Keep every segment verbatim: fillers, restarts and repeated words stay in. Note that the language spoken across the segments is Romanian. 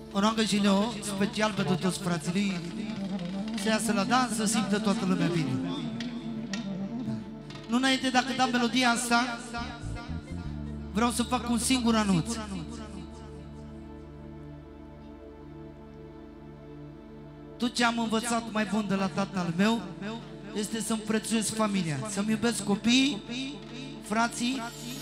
O roagă și Leo, special pentru toți frații lui, să iasă la dans, să simtă toată lumea bine. Nu înainte, dacă dăm melodia asta, vreau să fac un singur anunț. Tot ce am învățat mai bun de la tatăl meu este să-mi prețuiesc familia, să-mi iubesc copiii, frații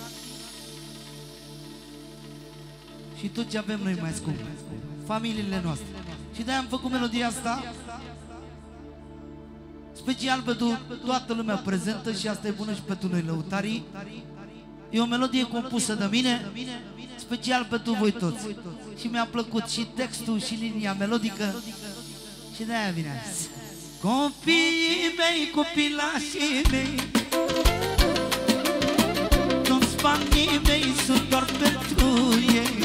și tot ce avem noi mai scump, familiile noastre. Și de-aia am făcut melodia asta special pentru toată lumea prezentă și asta e bună și pentru noi lăutarii. E o melodie compusă de mine, special pentru voi toți. Și mi-a plăcut și textul și linia melodică și de-aia vine azi. Copiii mei, copilașii mei, toți banii mei sunt doar pentru ei.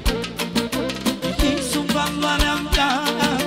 Ei sunt valoarea mea.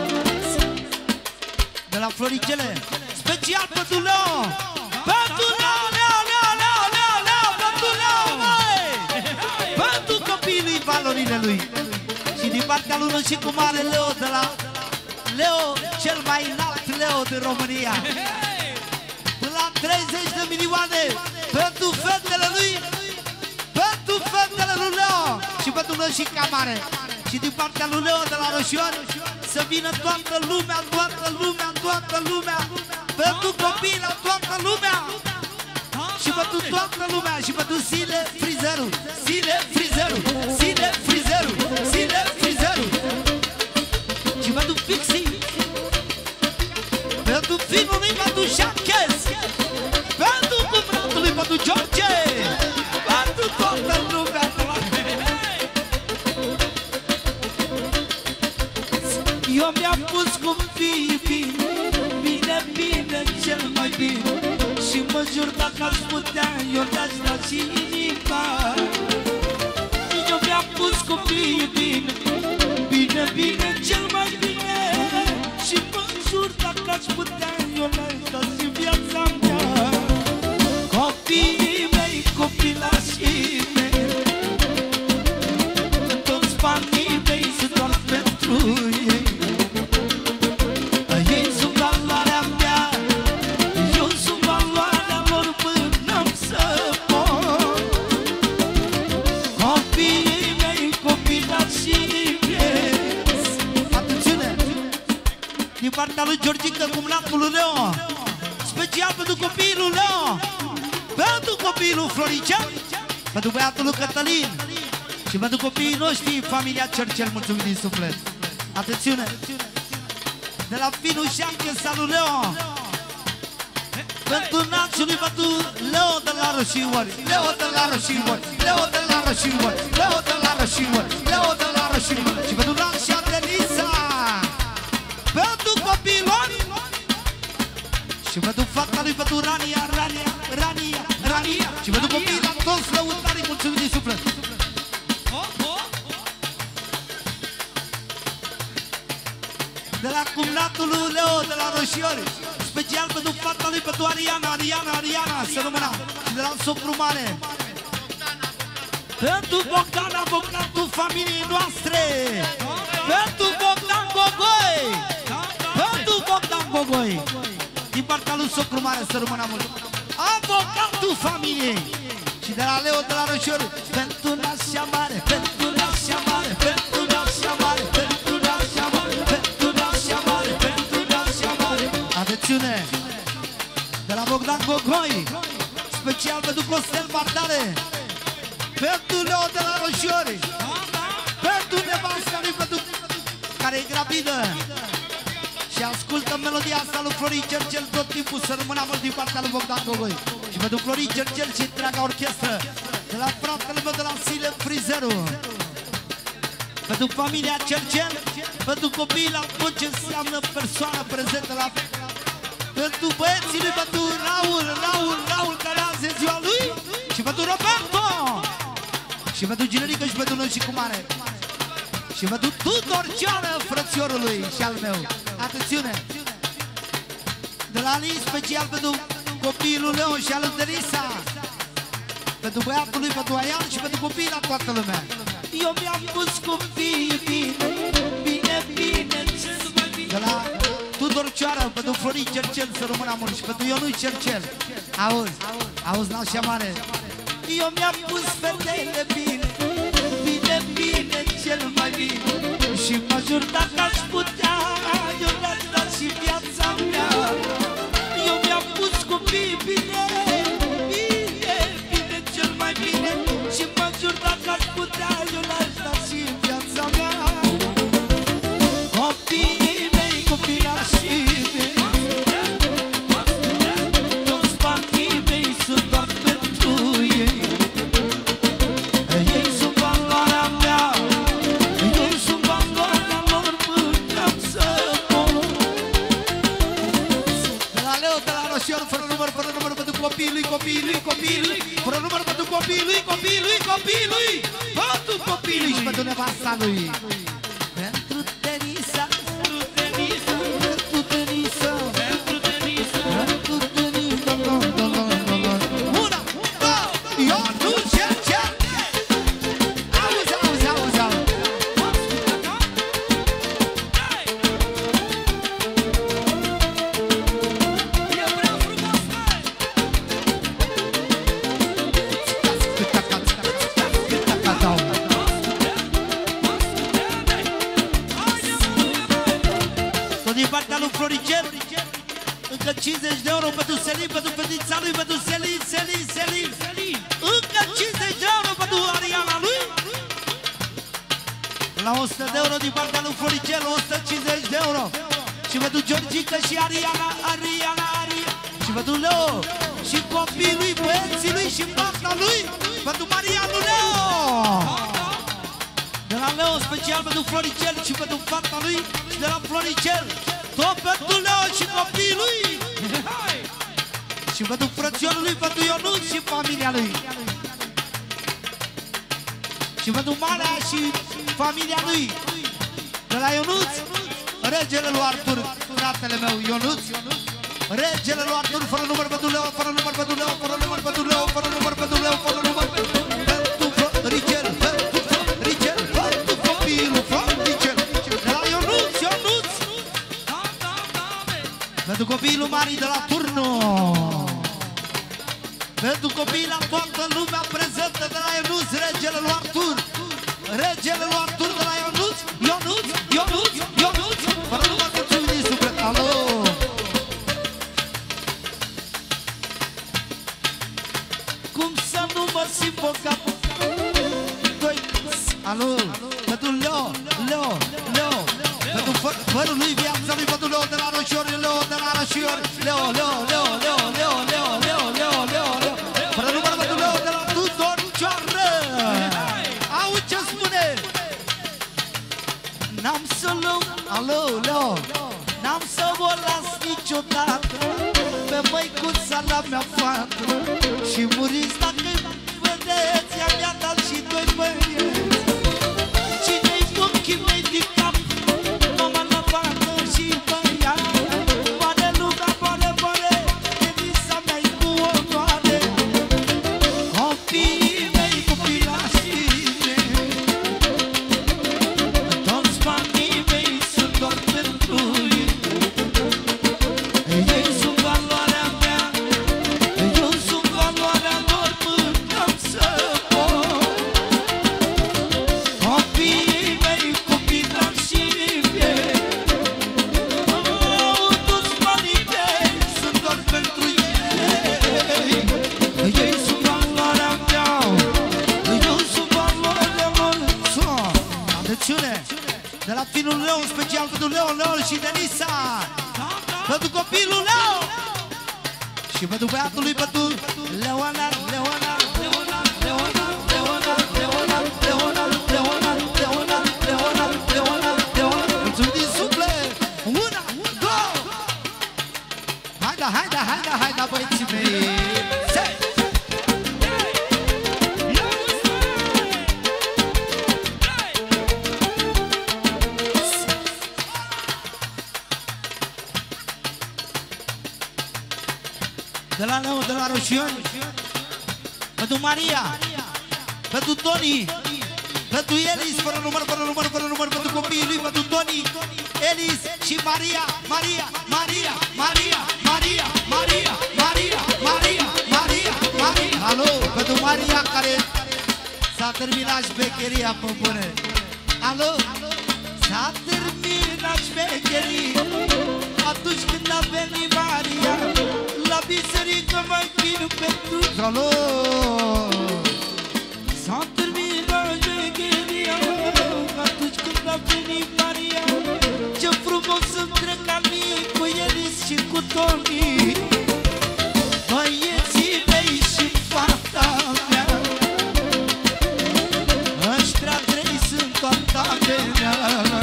De la Floricele, special pentru Leo, pentru Leo, Leo, Leo, Leo, Leo, Leo, pentru Leo, măi! Pentru copiii lui, valorile lui. Și din partea lui și cu mare Leo de la Leo, cel mai înalt Leo din România. Până la treizeci de milioane pentru fetele lui, pentru fetele lui Leo și pentru noi și camare. Și din partea lui Leo de la Roșiori să vină toată lumea, toată lumea, toată lumea, pentru copii la toată lumea și pentru toată lumea și pentru Sile Frizerul, Sile Frizerul, Sile Frizerul, Sile Frizerul și pentru Fixi, pentru finul lui, pentru Șanchez, pentru cumnatul lui, pentru George, pentru toată lumea. Eu mi-am pus cum fii bine, bine, bine, cel mai bine. Și mă jur dacă aș putea, eu te-aș da și inima. Eu mi-am pus cum fii bine, bine, bine, cel mai bine. Și mă jur dacă aș putea, eu le-aș da și viața mea. Copiii mei, copilașii mei, toți banii mei sunt doar pentru ei. Din partea lui Georgica, cumnatul lui Leo, special pentru copiii lui Leo, pentru copiii lui Floricel, pentru băiatul lui Cătălin și pentru copiii noștri, familia Cercel, mulțumim din suflet. Atențiune! De la finul Șanchez al lui Leo, pentru națului, pentru Leo de la Roșiori, Leo de la Roșiori, Leo de la Roșiori, Leo de la Roșiori, Leo de la Roșiori și pentru Nașa Denisa, pentru copiilor și pentru fata lui, pentru Rania, Rania, Rania, Rania și pentru copiii la toți lăutarii, mulțumim din suflet. De la cumnatul lui Leo de la Roșiori, special pentru fata lui, pentru Ariana, Ariana, Ariana, să rămână. Și de la socru mare, pentru Bogdana, Bogdanul familiei noastre, pentru Bogdan Gogoi, pentru Bogdan Gogoi, din partea lui socru mare, să rămână mult. Avocatul familiei. Și de la Leo de la Roșiori, pentru Nașa Mare, pentru Nașa Mare, pentru Nașa Mare, pentru Nașa Mare, pentru Nașa Mare, pentru Nașa Mare. Atențiune! De la Bogdan Gogoi, special pentru Costel Bardare, pentru Leo de la Roșiori, pentru nevasta lui, pentru care e gravidă și ascultă melodia asta lui Florin Cercel tot timpul, să rămână mult din partea lui Bogdan Gogoi. Și pentru Florin Cercel și întreaga orchestră, de la fratele meu de la Sile Frizerul, pentru familia Cercel, pentru copiii la tot ce înseamnă persoană prezentă la... Pentru băieții lui, pentru Raul, Raul, Raul care azi e ziua lui și pentru Roberto și pentru Ginerică și pentru noi și cu mare și pentru Tudor Ceară, frățiorului și al meu. Atențiune! De la Ali, special pentru copiii lui Leo și al lui Teresa, pentru băiatul lui, pentru Aian și pentru copiii la toată lumea. Eu mi-am pus cu fii bine, Fecioară, pentru Florin Cercel, să rămână mult. Și pentru Ionuț Cercel. Auzi, auzi, n-așa mare. Eu mi-am pus fetele bine, bine, bine, cel mai bine. Și mă jur dacă aș putea, eu le-aș da și viața mea. Eu mi-am pus copii bine, bine, bine, cel mai bine. Și mă jur dacă aș putea, eu le-aș da și viața mea. Copiii mei, copilașii mei, toți banii mei sunt doar pentru ei. Ei sunt valoarea mea, eu sunt valoarea lor până să mor. De la Leo, de la Roșior, fără număr, fără număr pentru copiii lui, copiii lui, copiii lui. Fără număr pentru copiii lui, copiii lui, copiii lui. Pentru copiii lui și pentru nevasta lui. Pentru Denisa, pentru Denisa, pentru Denisa, pentru Denisa, pentru Denisa. Una, două, Ionuț Cercel. Auzi, auzi, auzi, auzi. E prea frumos, măi. Tot din partea lui Floricel, încă cincizeci de euro pentru Selin, pentru fetița lui, pentru Selin, Selin, Selin. Încă cincizeci de euro pentru Ariana lui. La o sută de euro din partea lui Floricel, o sută cincizeci de euro. Și pentru Georgica și Ariana, Ariana, Ariana. Și pentru Leo, și copiii lui, băieții lui și fata lui, pentru Maria lui Leo. De la Leo special pentru Floricel și pentru fata lui. Și de la Floricel tot pentru Leo și copiii lui. Și pentru frățiorul lui, pentru Ionuț și familia lui. Și pentru Marea și familia lui. De la Ionuț, regele lui Artur, fratele meu Ionuț. Regele lui Artur, fără număr pentru Leo, fără număr pentru Leo, fără număr pentru Leo, fără număr pentru Leo, fără număr pentru Floricel, pentru Floricel, pentru copiii lui Floricel. De la Ionuț, Ionuț. Pentru copiii lui Mari de la Turnu. Pentru copiii la toată lumea prezentă de la Ionuț, regele lui Artur. Regele lui Artur de la Ionuț, Ionuț, Ionuț, Ionuț. Fără număr pentru din suflet. Alo! Cum să nu mă simt bogat? Doi, alo, pentru Leo, Leo, Leo. Pentru fărul lui, viața lui, pentru Leo de la Roșior, Leo de la Roșior. Leo, Leo, Leo, Leo, Leo, Leo, Leo, Leo, Leo, Leo. Fără număr pentru Leo de la Tudor Cioară. Auzi ce spune? N-am să luăm, alo, Leo. N-am să o las niciodată pe măicuța la mea fată. Și muriți dacă vedeți, ea mi-a dat și doi băieți. Cine-i ochii mei din cap, mama la fată și băiat. Poare Luca, poare, poare, Denisa mea-i cu onoare. Copiii mei, copilașii mei, toți banii mei sunt doar pentru ei. Ei sunt valoarea mea, eu sunt valoarea lor până să mor. Copiii mei, copilașii mei, toți banii mei sunt doar pentru ei. Ei sunt valoarea mea, eu sunt valoarea lor. Atențiune! De la finul Leo, special pentru Leo, Leo și Denisa. Pentru copilul Leo. Și pentru băiatul lui, pentru Leonard, Leonard, Leonard, Leonard, Leonard, Leonard, Leonard, Leonard, Leonard, Leonard, Leonard, Leonard. Mulțumim din suflet! Una, două! Haida, haida, haida, haida, băieții mei! Se! De la Leo, de la Roșioni, pentru Maria, pentru Toni, pentru Elis, fără număr, fără număr, fără număr, pentru copiii lui, pentru Toni, Elis și Maria, Maria, Maria, Maria, Maria, Maria, Maria, Maria, Maria, Maria. Alo, pentru Maria care s-a terminat șmecheria pe bune. Alo, s-a terminat șmecheria atunci când a venit Maria la biserică mă închin pentru. Alo, s-a terminat șmecheria atunci când a venit Maria. Ce frumos îmi trec anii cu Elis și cu Toni, băieții mei și fata mea. Ăștia trei sunt toată mea.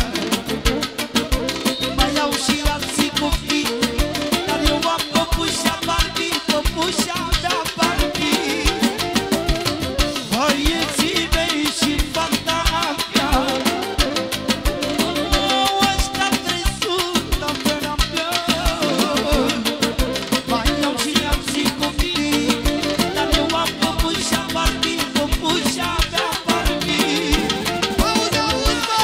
Mai au și alții copii, dar eu am păpușa Barbie, păpușa mea Barbie. Băieții mei și fata mea. Ăștia trei sunt toată mea. Mai au și alții copii, dar eu am păpușa Barbie, păpușa mea Barbie. Auzi, auzi, băi!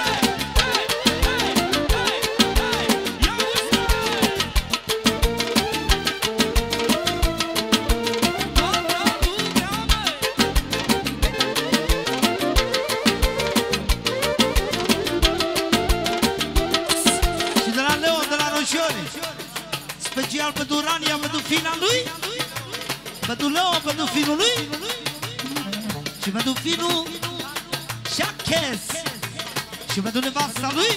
Și de la Leo, de la Roșiori, special pentru Rania, pentru fina lui, pentru Leo, pentru finul lui și pentru finul Jacques și pentru nevasta lui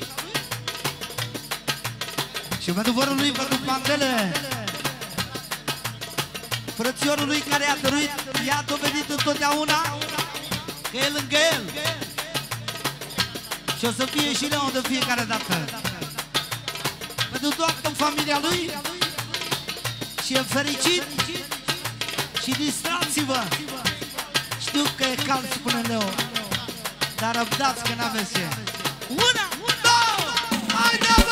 și pentru vărul lui, pentru Pandele, frățiorul lui care a dăruit, i-a dovedit întotdeauna că e lângă el și o să fie și Leo de fiecare dată. Pentru toată familia lui și e fericit și distrați-vă. Știu că e cald, spune Leo, dar răbdați că n-aveți ce. Una, două, haide bă!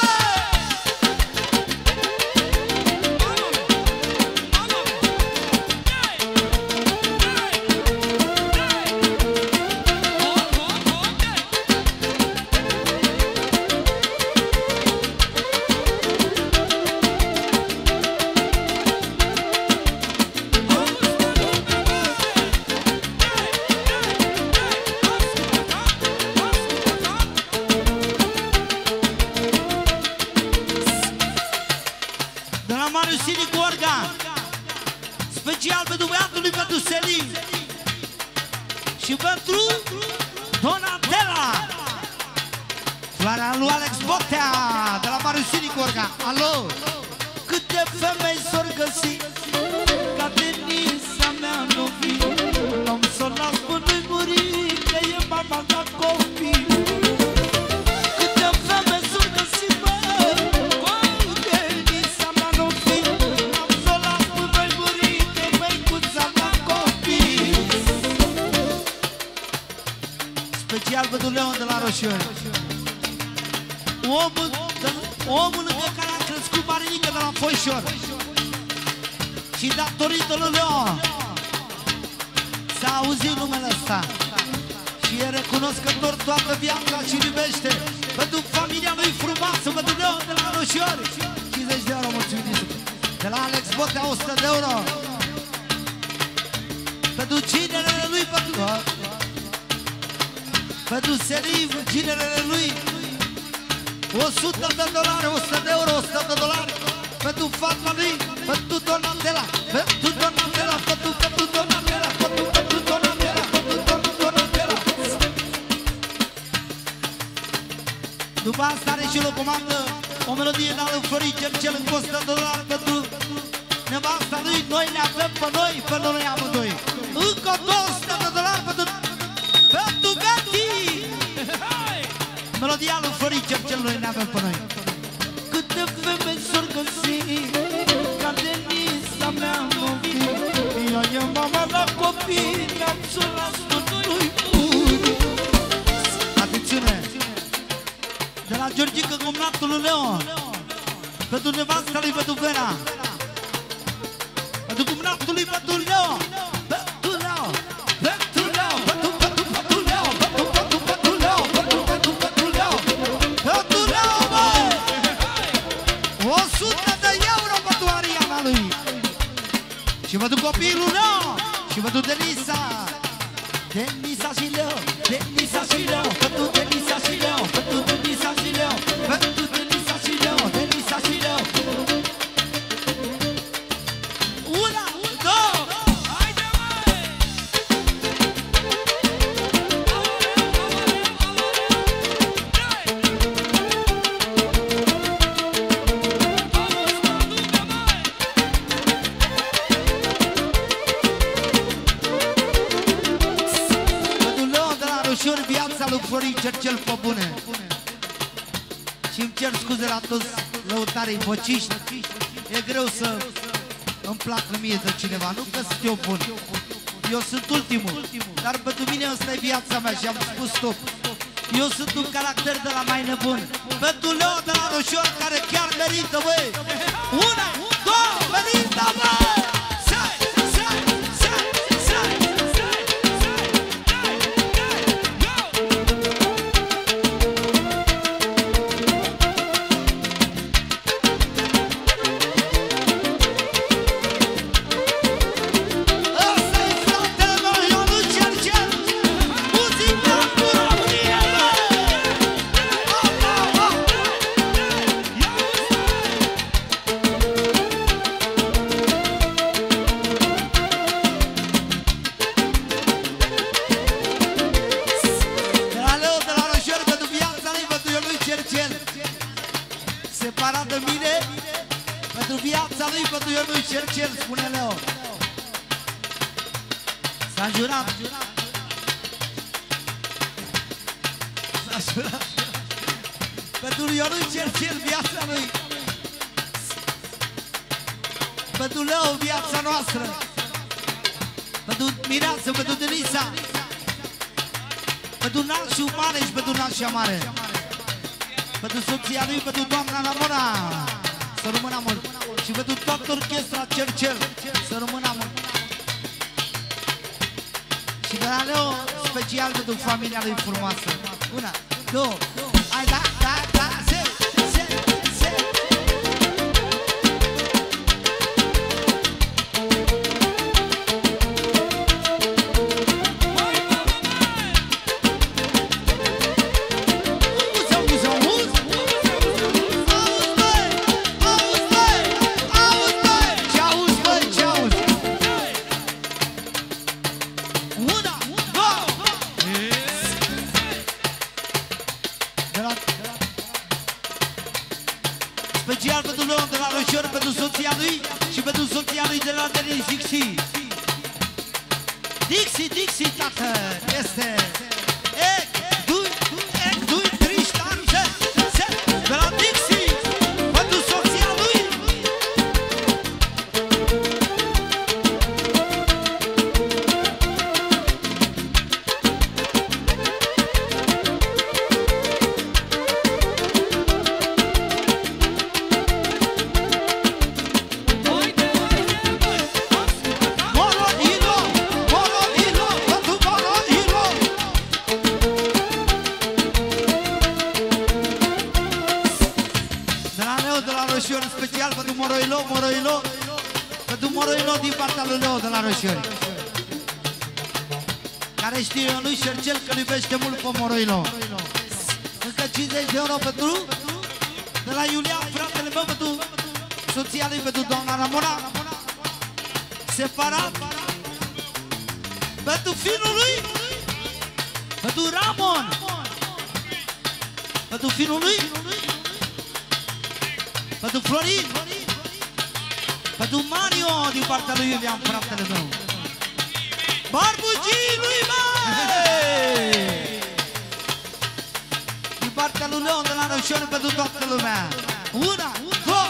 Special pentru băiatul lui, pentru Selin și pentru Donatella, floarea lui Alex Botea de la Mariusini Corga. Alo, câte femei s-or găsi ca Denisa mea n-o fi, am să las până-i muri că e mama la copii. Câte femei s-or găsi, bă, cu Denisa mea n-o fi, am să las până-i muri că e măicuța la copii. Special pentru Leon de la Roșiori, omul, omul lângă care a crescut Marinică de la Foișor. Și datorită lui Leon s-a auzit numele ăsta și e recunoscător toată viața și iubește pentru familia lui frumoasă, pentru Leon de la Roșiori. cincizeci de euro, mulțumim. De la Alex Botea, o sută de euro. Pentru ginerele lui, pentru pentru Selin, ginerele lui, o sută de dolari, o sută de euro, o sută de dolari. Pentru fata lui, pentru Donatella, pentru Donatella, pentru, pentru Donatella, pentru, pentru Donatella, pentru, pentru Donatella. După asta are și o comandă, o melodie de al Floricel, cel în costă de dolari pentru nevasta lui. Noi ne avem pe noi, pe noi amândoi. Încă două sute de dolari pentru, pentru Gati. Melodia lui Floricel, cel noi ne avem pe noi. Câte femei s-or găsi ca Denisa mea n-o fi, ea e mama la copii, ne-am să las nu-i pur. Atențiune! De la Georgica, cumnatul lui Leon, pentru nevasta lui, pentru Vera, pentru cumnatul lui, pentru Leon, pentru Leon, pentru Leon, pentru, pentru, pentru Leon, pentru, pentru, pentru Leon, pentru, pentru, pentru Leon, pentru Leon. pentru copilul meu și pentru Denisa. Denisa și Leo, Denisa și Leo, pentru Denisa și Leo, pentru Denisa și Leo, pentru Denisa și Leo, Denisa și Leo. Una, două, haide mai! Viața lui Florin Cercel pe bune. Și-mi cer scuze la toți lăutarii bociști. E greu să îmi placă mie de cineva, nu că sunt eu bun. Eu sunt ultimul, dar pentru mine ăsta e viața mea și am spus tot. Eu sunt un caracter de la mai nebun. Pentru Leo de la Roșor, care chiar merită, băi. Una, două, merită, băi! Separat de mine, pentru viața lui, pentru eu nu-i Cercel, spune Leo. S-a jurat. S-a jurat. Pentru eu nu-i Cercel, viața lui. Pentru Leo, viața noastră. Pentru Mireasă, pentru Denisa. Pentru Nașu Mare și pentru Nașa Mare. Pentru soția lui, pentru doamna Ramona, să rămână mult. Și pentru toată orchestra Cercel, să rămână mult. Și de la Leo, special pentru familia lui frumoasă. Una, două, hai, da, da, da, se, se, se. Special pentru Leo de la Roșor, pentru soția lui și pentru soția lui de la Denis Dixie. Dixie, Dixie, tată, este Ec, dui, ec, dui, triștan, se, se, de la Dixie, pentru soția lui. În special pentru Moroilo, Moroilo, pentru Moroilo din partea lui Leo de la Roșiori, care știe eu lui Cercel că iubește mult pe Moroilo. Încă cincizeci de euro pentru de la Iulian, fratele meu, pentru soția lui, pentru doamna Ramona. Separat pentru finul lui, pentru Ramon, pentru finul lui, pentru Florin, pentru Mario din partea lui Iulian, fratele meu. Barbugii lui Mai! Din partea lui Leon de la Roșor, pentru toată lumea. Una, două!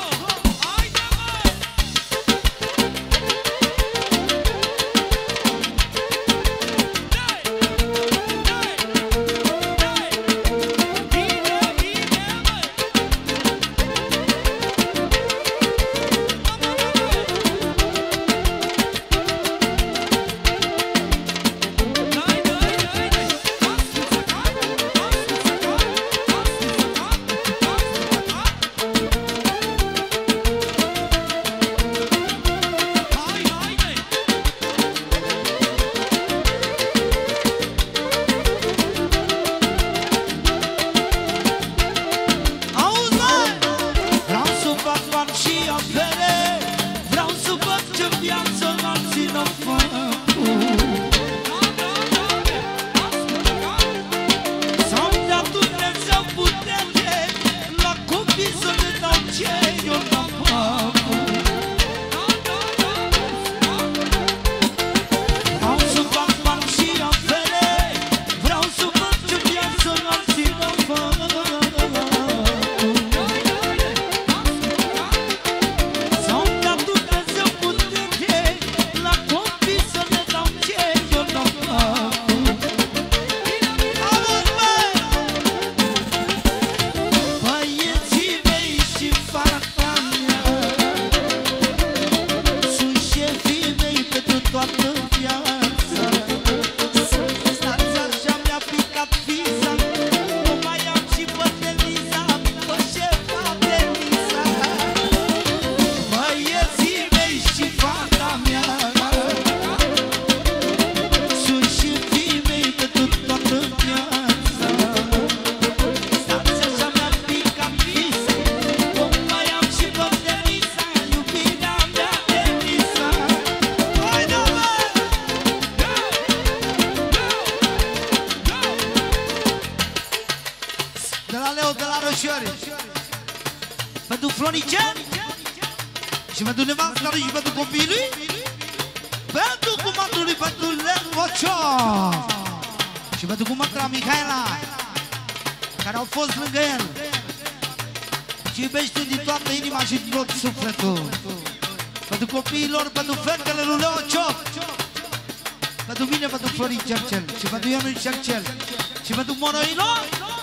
Leo de la Roșiori, pentru Floricel și pentru nevasta lui și pentru copiii lui, pentru cumătul lui, pentru Leocio și pentru cumătra Mihaela, care au fost lângă el și iubește din toată inima și din tot sufletul. Pentru copiilor, pentru fetele lui Leocio, pentru mine, pentru Florin Cercel și pentru Ionu Cercel și pentru Moroilo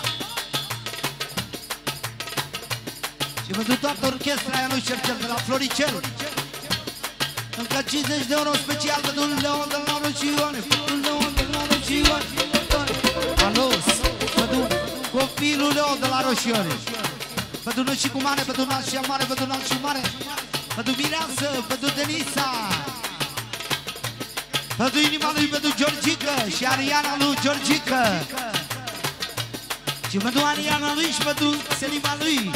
și pentru toată orchestra Ionu Cercel de la Floricel. Încă cincizeci de euro special pentru Leon de la Roșiori, pentru Leon de la Roșiori, Alus, pentru copilul Leon de la Roșiori, pentru Nășicu Mare, pentru Nașia Mare, pentru Nașiu Mare, pentru Mireasă, pentru Denisa, pentru inima lui, pentru Georgica și Ariana lui Georgica și pentru Ariana lui și pentru Selima lui.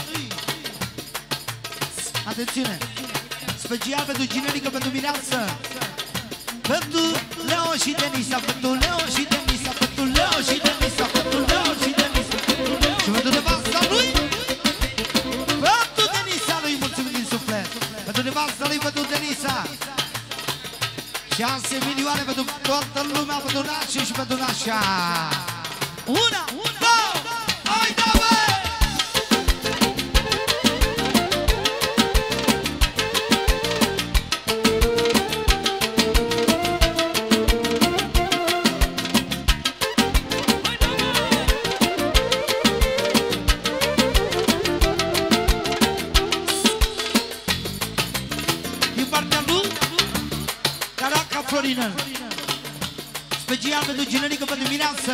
Atențiune! Special pentru Ginerică, pentru Mireasă, pentru Leo și Denisa, pentru Leo și Denisa, pentru Leo și Denisa, pentru Leo și Denisa și pentru nevasta lui, pentru Denisa lui, mulțumim din suflet, pentru nevasta lui, pentru Denisa. șase milioane pentru toată lumea, pentru Nașa și pentru Nașa. Una, două, hai da, bă! Florinel, special pentru Generică, pentru Mireasă,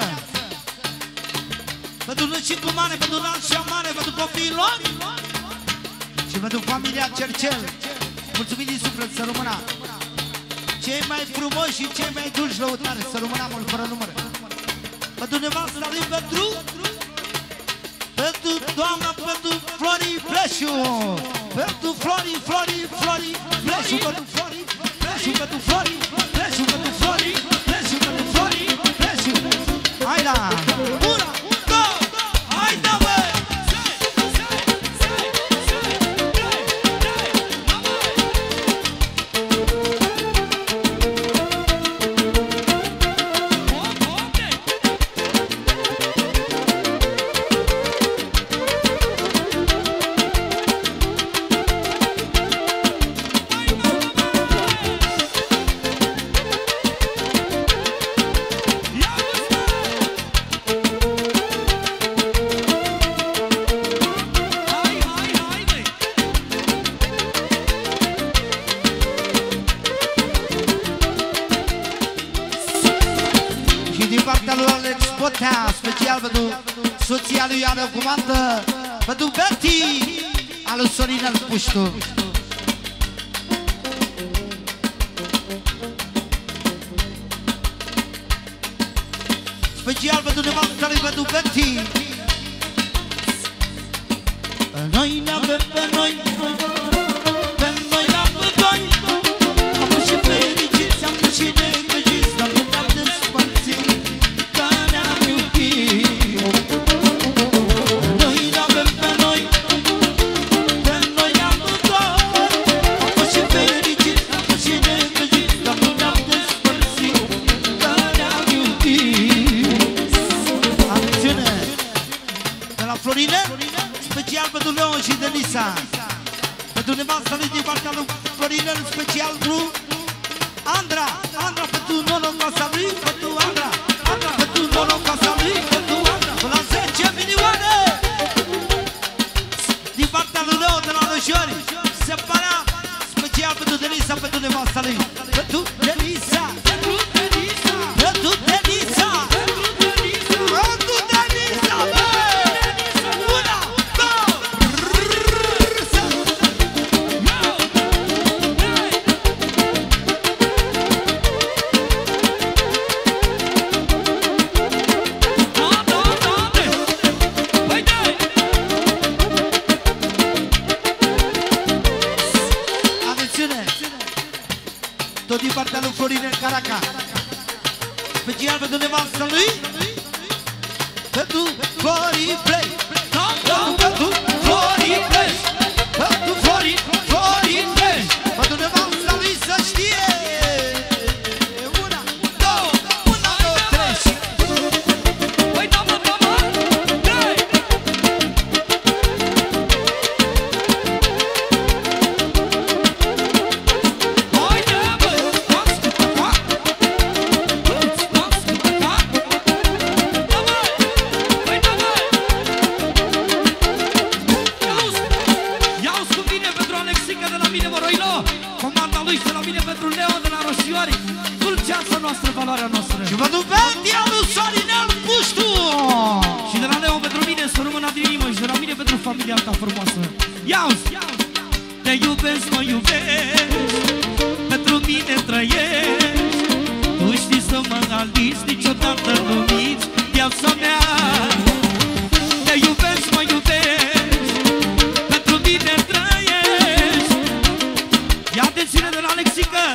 pentru Nășicu Mare, pentru Nașia Mare, pentru copiilor și pentru familia Cercel. Mulțumim din suflet, să rămână cei mai frumoși și cei mai dulci lăutari, să rămână mult fără număr. Pentru nevasta lui, pentru pentru doamna, pentru Flori Pleșu, pentru Flori, Flori, Flori Pleșu, pentru Flori Pleșu, pentru Flori Pleșu, pentru Flori Pleșu, pentru Flori Pleșu. Hai la! Una, două, hai da, bă! Special pentru soția lui Iana Comandă, pentru Betty, al Sorinel Puștu. Special pentru nevasta lui, pentru Betty. Noi ne-avem pe noi, pe noi la doi, am fost și fericiți, am fost și necăjiți, dar nu ne-am despărțit. Special pentru Leo și Denisa, pentru nevasta lui din partea lui Florinel, special pentru Andra, Andra pentru Nono casa lui, pentru Andra, Andra pentru Nono casa lui, pentru Andra, până la zece milioane din partea lui Leo de la Roșiori, separat, special pentru Denisa, pentru nevasta lui, pentru Denisa, pentru Denisa, pentru Denisa, pentru Denisa, pentru Denisa, bă! Tot din partea lui Florinel Caraca, special pentru nevasta lui, pentru Flori Play. pentru Leo de la Roșioari, dulceața noastră, valoarea noastră. Și pentru Betia lui Sorinel Puștu. Și de la Leo pentru mine, să rămână din inimă. Și de la mine pentru familia ta frumoasă. Ia-uzi! Te iubesc, mă iubești, pentru mine trăiești. Tu știi să mă aliți, niciodată nu miți viața mea. Te iubesc, mă iubești, pentru mine trăiești. Ia atențiune de la Alexică,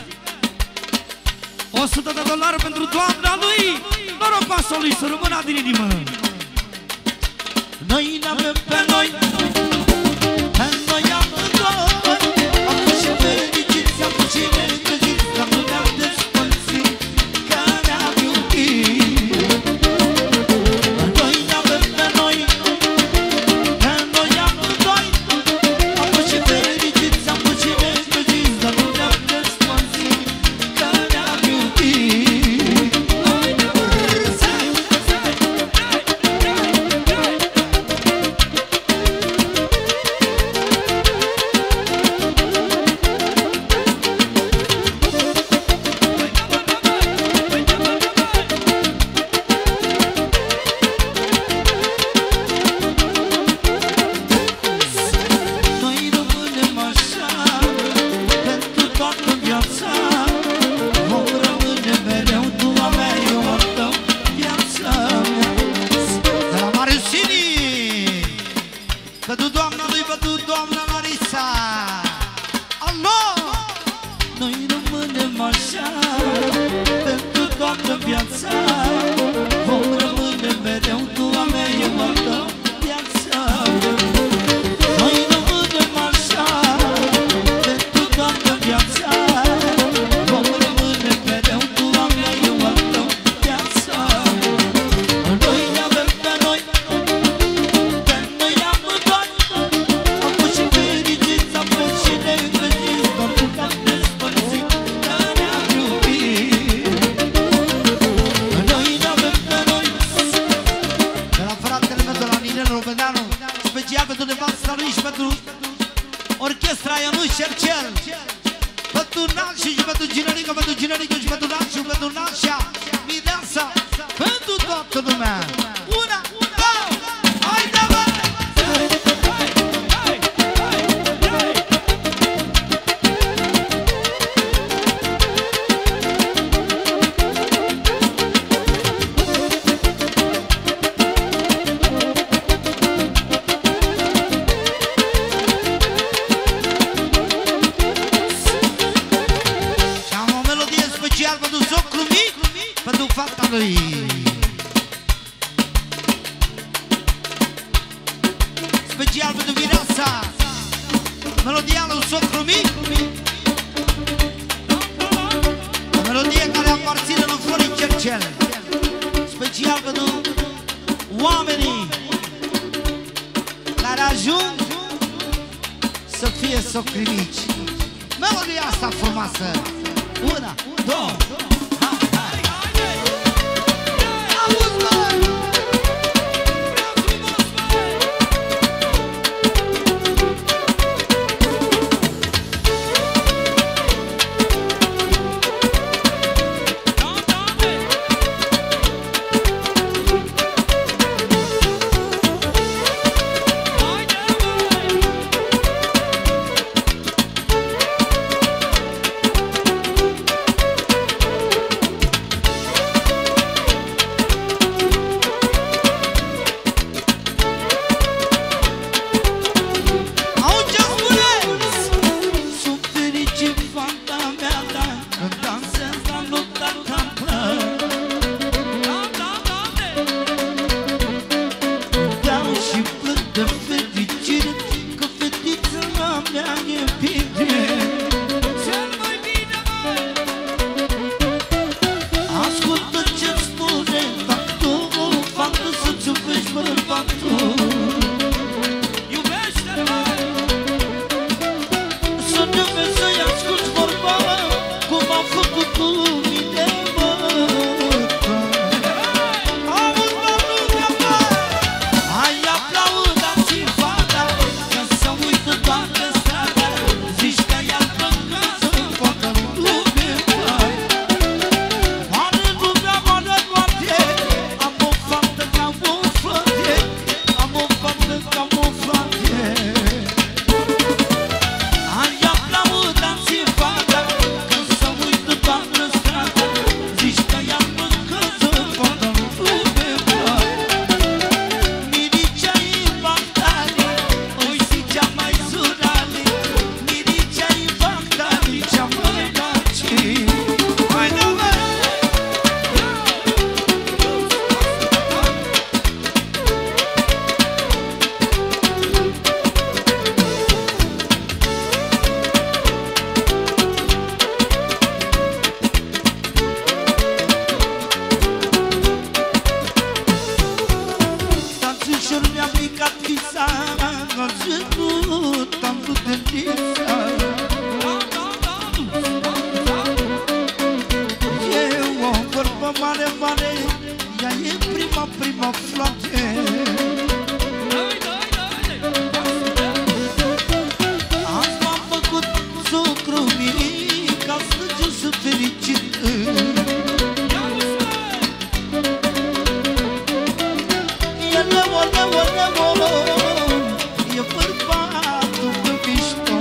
o sută de dolari pentru doamna lui. Norocoasa lui, să rămână din inimă. Noi n-avem pe noi, pe noi amândoi. Am fost și fericiți, am fost și necăziți, dar nu ne-am despărțit, că ne-am iubit. Noi n-avem pe noi, pe noi amândoi. Am fost și fericiți, am fost și necăziți, dar nu ne-am despărțit, că ne-am iubit. Special pentru Vireasa, melodia lui socru mic, o melodie care aparține lui Florin Cercel. Special pentru oamenii care ajung să fie socri mici. Melodia asta frumoasă. Una, două, Hai aplaudați-vă! picat fița, ținut am dus de lisa. E o vorbă mare, mare, ea e prima, prima floare. Azi m-am făcut sucru mic, astăzi eu sunt fericit. E bărbatul pe mișto.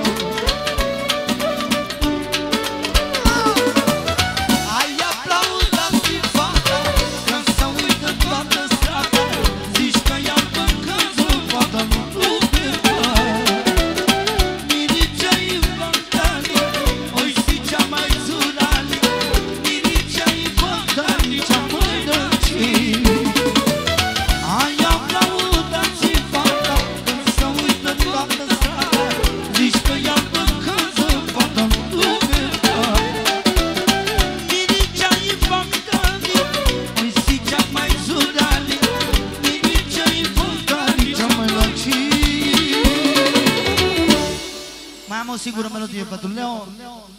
Ai aplaudat-i fata, când se uită toată strada, zici că i-am păcăzut, fata nu plăca. Miricea-i Bogdani, oi știi cea mai zurani, Miricea-i Bogdani, cea mai răcit. Ai aplaudat-i fata, când se uită toată strada, zici că i-am păcăzut, fata nu plăca. Miricea-i Bogdani, oi știi cea mai zurani, Miricea-i Bogdani, cea mai răcit. Mai am o singură melodie pentru Leon.